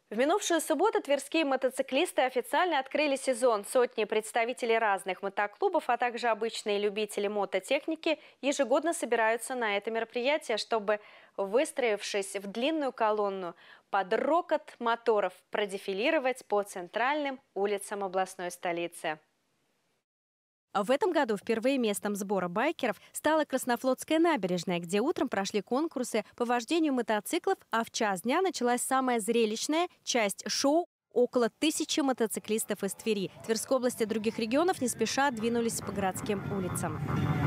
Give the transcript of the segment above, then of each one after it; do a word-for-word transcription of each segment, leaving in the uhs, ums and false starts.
В минувшую субботу тверские мотоциклисты официально открыли сезон. Сотни представителей разных мотоклубов, а также обычные любители мототехники ежегодно собираются на это мероприятие, чтобы, выстроившись в длинную колонну, под рокот моторов продефилировать по центральным улицам областной столицы. В этом году впервые местом сбора байкеров стала Краснофлотская набережная, где утром прошли конкурсы по вождению мотоциклов, а в час дня началась самая зрелищная часть шоу. Около тысячи мотоциклистов из Твери, Тверской области и других регионов не спеша двинулись по городским улицам.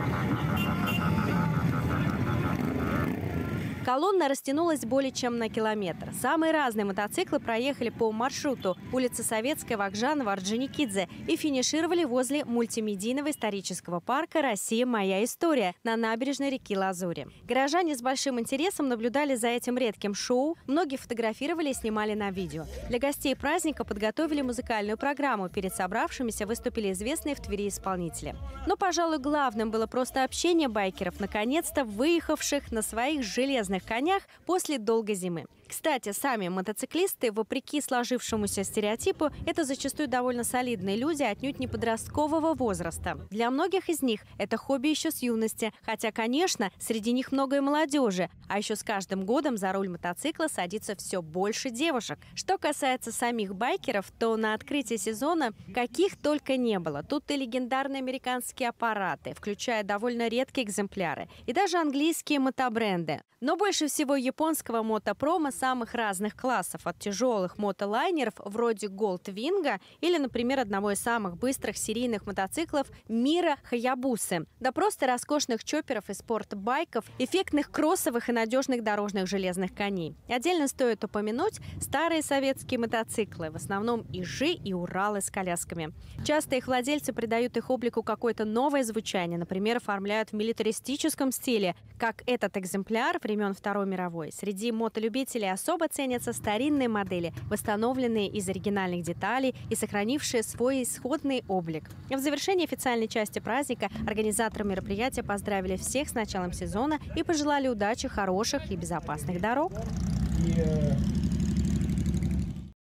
Колонна растянулась более чем на километр. Самые разные мотоциклы проехали по маршруту улица Советская, Вакжанова, Орджоникидзе и финишировали возле мультимедийного исторического парка «Россия. Моя история» на набережной реки Лазури. Горожане с большим интересом наблюдали за этим редким шоу. Многие фотографировали и снимали на видео. Для гостей праздника подготовили музыкальную программу. Перед собравшимися выступили известные в Твери исполнители. Но, пожалуй, главным было просто общение байкеров, наконец-то выехавших на своих железных конях после долгой зимы. Кстати, сами мотоциклисты, вопреки сложившемуся стереотипу, это зачастую довольно солидные люди, отнюдь не подросткового возраста. Для многих из них это хобби еще с юности, хотя, конечно, среди них много и молодежи, а еще с каждым годом за руль мотоцикла садится все больше девушек. Что касается самих байкеров, то на открытии сезона каких только не было. Тут и легендарные американские аппараты, включая довольно редкие экземпляры, и даже английские мотобренды. Но больше всего японского мотопрома самых разных классов, от тяжелых мотолайнеров вроде Gold Wing или, например, одного из самых быстрых серийных мотоциклов мира Хаябусы, до просто роскошных чопперов и спортбайков, эффектных кроссовых и надежных дорожных железных коней. Отдельно стоит упомянуть старые советские мотоциклы, в основном Ижи и Уралы с колясками. Часто их владельцы придают их облику какое-то новое звучание, например, оформляют в милитаристическом стиле, как этот экземпляр времен Второй мировой. Среди мотолюбителей особо ценятся старинные модели, восстановленные из оригинальных деталей и сохранившие свой исходный облик. В завершении официальной части праздника организаторы мероприятия поздравили всех с началом сезона и пожелали удачи, хороших и безопасных дорог.